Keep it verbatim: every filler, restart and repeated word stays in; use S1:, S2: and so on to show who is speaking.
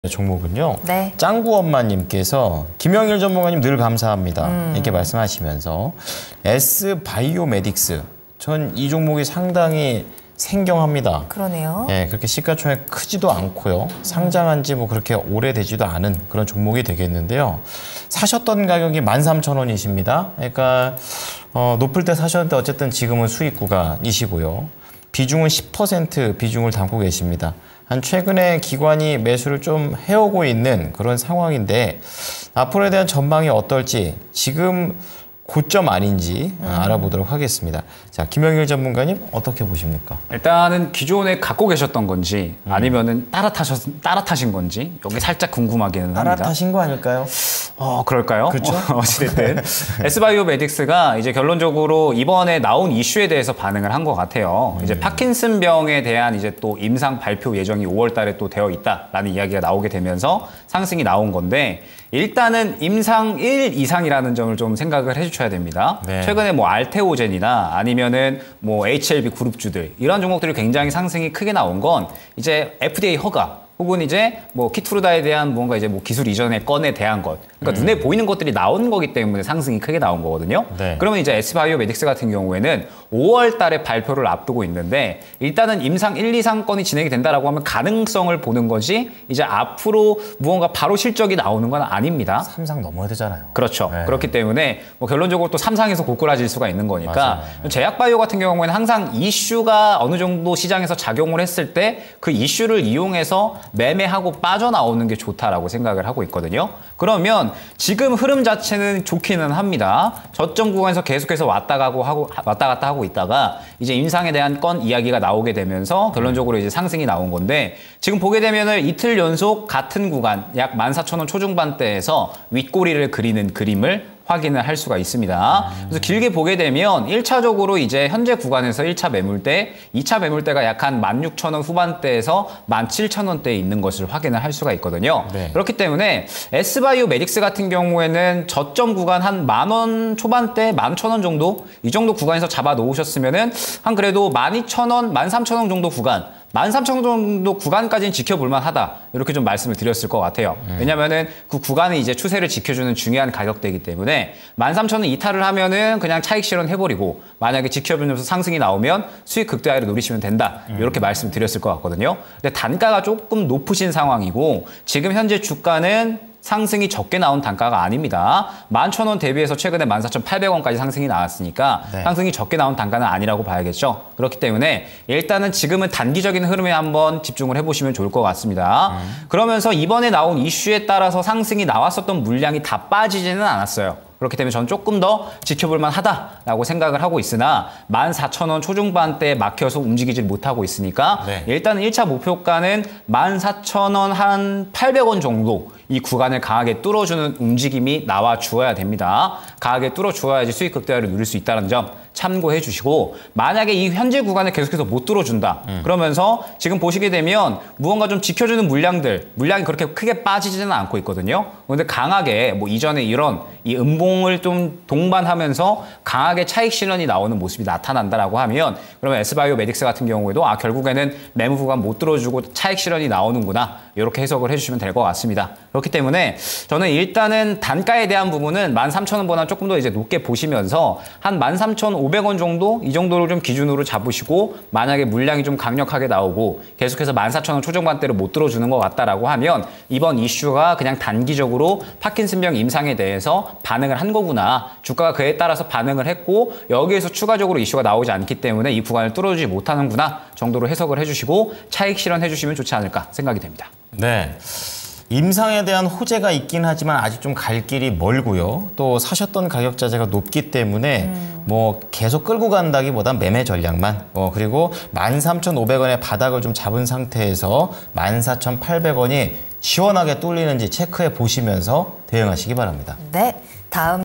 S1: 종목은요.
S2: 네.
S1: 짱구 엄마님께서 김영일 전문가님 늘 감사합니다.
S2: 음.
S1: 이렇게 말씀하시면서 S바이오메딕스 전 이 종목이 상당히 생경합니다.
S2: 그러네요.
S1: 예, 그렇게 시가총액 크지도 않고요. 상장한 지 뭐 그렇게 오래되지도 않은 그런 종목이 되겠는데요. 사셨던 가격이 만 삼천 원이십니다. 그러니까 어, 높을 때 사셨는데 어쨌든 지금은 수익 구간이시고요. 비중은 십 퍼센트 비중을 담고 계십니다. 한 최근에 기관이 매수를 좀 해오고 있는 그런 상황인데 앞으로에 대한 전망이 어떨지 지금 고점 아닌지 음. 알아보도록 하겠습니다. 자, 김영일 전문가님 어떻게 보십니까?
S3: 일단은 기존에 갖고 계셨던 건지
S1: 음.
S3: 아니면은 따라 타셨 따라 타신 건지 여기 살짝 궁금하기는
S1: 따라
S3: 합니다.
S1: 타신 거 아닐까요?
S3: 어, 그럴까요?
S1: 그렇죠.
S3: 어찌됐든 S바이오메딕스가 이제 결론적으로 이번에 나온 이슈에 대해서 반응을 한 것 같아요.
S1: 음.
S3: 이제 파킨슨병에 대한 이제 또 임상 발표 예정이 오월 달에 또 되어 있다라는 이야기가 나오게 되면서 상승이 나온 건데 일단은 임상 일 이상이라는 점을 좀 생각을 해주셔야 됩니다.
S1: 네.
S3: 최근에 뭐 알테오젠이나 아니면은 뭐 에이치엘비 그룹주들 이런 종목들이 굉장히 상승이 크게 나온 건 이제 에프디에이 허가 혹은 이제 뭐 키투르다에 대한 뭔가 이제 뭐 기술 이전의 건에 대한 것. 그러니까 음. 눈에 보이는 것들이 나온 거기 때문에 상승이 크게 나온 거거든요. 네. 그러면 이제 S바이오메딕스 같은 경우에는 오월 달에 발표를 앞두고 있는데 일단은 임상 일, 이상 건이 진행이 된다라고 하면 가능성을 보는 것이 이제 앞으로 무언가 바로 실적이 나오는 건 아닙니다.
S1: 삼 상 넘어야 되잖아요.
S3: 그렇죠.
S1: 네.
S3: 그렇기 때문에 뭐 결론적으로 또 삼 상에서 고꾸라질 수가 있는 거니까
S1: 맞아요.
S3: 제약바이오 같은 경우에는 항상 이슈가 어느 정도 시장에서 작용을 했을 때 그 이슈를 이용해서 매매하고 빠져나오는 게 좋다라고 생각을 하고 있거든요. 그러면 지금 흐름 자체는 좋기는 합니다. 저점 구간에서 계속해서 왔다 가고 하고 왔다 갔다 하고 있다가 이제 임상에 대한 건 이야기가 나오게 되면서 결론적으로 이제 상승이 나온 건데 지금 보게 되면은 이틀 연속 같은 구간 약 만 사천 원 초중반대에서 윗꼬리를 그리는 그림을 확인을 할 수가 있습니다. 그래서 길게 보게 되면 일 차적으로 이제 현재 구간에서 일 차 매물대, 이 차 매물대가 약 한 만 육천 원 후반대에서 만 칠천 원대에 있는 것을 확인을 할 수가 있거든요. 네. 그렇기 때문에 S바이오메딕스 같은 경우에는 저점 구간 한 만 원 초반대, 만 천 원 정도 이 정도 구간에서 잡아 놓으셨으면은 한 그래도 만 이천 원, 만 삼천 원 정도 구간 만 삼천 원 정도 구간까지는 지켜볼만 하다. 이렇게 좀 말씀을 드렸을 것 같아요. 음. 왜냐면은 그 구간이 이제 추세를 지켜주는 중요한 가격대이기 때문에 만 삼천 원 이탈을 하면은 그냥 차익 실현 해버리고 만약에 지켜보면서 상승이 나오면 수익 극대화를 노리시면 된다. 음. 이렇게 말씀을 드렸을 것 같거든요. 근데 단가가 조금 높으신 상황이고 지금 현재 주가는 상승이 적게 나온 단가가 아닙니다. 만 천 원 대비해서 최근에 만 사천 팔백 원까지 상승이 나왔으니까 네. 상승이 적게 나온 단가는 아니라고 봐야겠죠. 그렇기 때문에 일단은 지금은 단기적인 흐름에 한번 집중을 해보시면 좋을 것 같습니다. 음. 그러면서 이번에 나온 이슈에 따라서 상승이 나왔었던 물량이 다 빠지지는 않았어요. 그렇기 때문에 저는 조금 더 지켜볼 만하다라고 생각을 하고 있으나 만 사천 원 초중반대에 막혀서 움직이질 못하고 있으니까 네. 일단은 일 차 목표가는 만 사천 원 한 팔백 원 정도 이 구간을 강하게 뚫어주는 움직임이 나와 주어야 됩니다. 강하게 뚫어주어야지 수익 극대화를 누릴 수 있다는 점 참고해 주시고 만약에 이 현재 구간을 계속해서 못 뚫어준다. 음. 그러면서 지금 보시게 되면 무언가 좀 지켜주는 물량들 물량이 그렇게 크게 빠지지는 않고 있거든요. 그런데 강하게 뭐 이전에 이런 이 음봉을 좀 동반하면서 강하게 차익 실현이 나오는 모습이 나타난다라고 하면 그러면 S바이오메딕스 같은 경우에도 아 결국에는 매물 구간 못 뚫어주고 차익 실현이 나오는구나 이렇게 해석을 해주시면 될 것 같습니다. 그렇기 때문에 저는 일단은 단가에 대한 부분은 만 삼천 원보다 조금 더 이제 높게 보시면서 한 만 삼천 오백 원 정도 이 정도를 좀 기준으로 잡으시고 만약에 물량이 좀 강력하게 나오고 계속해서 만 사천 원 초중반대로 못 들어주는 것 같다라고 하면 이번 이슈가 그냥 단기적으로 파킨슨병 임상에 대해서 반응을 한 거구나. 주가가 그에 따라서 반응을 했고 여기에서 추가적으로 이슈가 나오지 않기 때문에 이 구간을 뚫어주지 못하는구나 정도로 해석을 해주시고 차익 실현해 주시면 좋지 않을까 생각이 됩니다.
S1: 네. 임상에 대한 호재가 있긴 하지만 아직 좀 갈 길이 멀고요. 또 사셨던 가격 자체가 높기 때문에 음. 뭐 계속 끌고 간다기보단 매매 전략만 어 그리고 만 삼천 오백 원의 바닥을 좀 잡은 상태에서 만 사천 팔백 원이 시원하게 뚫리는지 체크해 보시면서 대응하시기 바랍니다.
S2: 네, 다음